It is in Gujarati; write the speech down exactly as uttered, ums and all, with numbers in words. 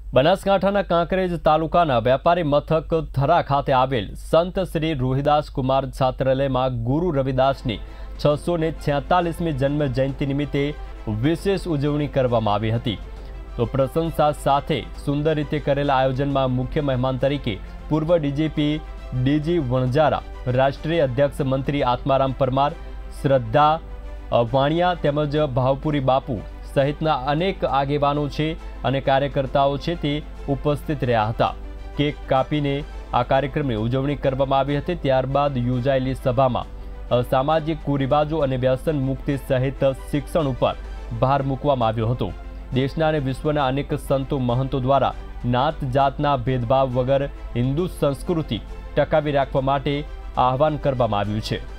બનાસકાંઠાના કાંકરેજ તાલુકાના વેપારી મથક થરા ખાતે આવેલ સંત શ્રી રોહિદાસ કુમાર છાત્રાલયમાં ગુરુ રવિદાસની છસો ને છેતાલીસમી જન્મ જયંતિ નિમિત્તે વિશેષ ઉજવણી કરવામાં આવી હતી। તો પ્રશંસા સાથે સુંદર રીતે કરેલા આયોજનમાં મુખ્ય મહેમાન તરીકે પૂર્વ ડીજીપી ડીજી વણજારા, રાષ્ટ્રીય અધ્યક્ષ મંત્રી આત્મારામ પરમાર, શ્રદ્ધા વાણિયા તેમજ ભાવપુરી બાપુ સહિતના અનેક આગેવાનો છે અને કાર્યકર્તાઓ છે તે ઉપસ્થિત રહ્યા હતા। કેક કાપીને આ કાર્યક્રમની ઉજવણી કરવામાં આવી હતી। ત્યારબાદ યોજાયેલી સભામાં સામાજિક કુરિવાજો અને વ્યસન મુક્તિ સહિત શિક્ષણ ઉપર ભાર મૂકવામાં આવ્યો હતો। દેશના અને વિશ્વના અનેક સંતો મહંતો દ્વારા નાત જાતના ભેદભાવ વગર હિન્દુ સંસ્કૃતિ ટકાવી રાખવા માટે આહવાન કરવામાં આવ્યું છે।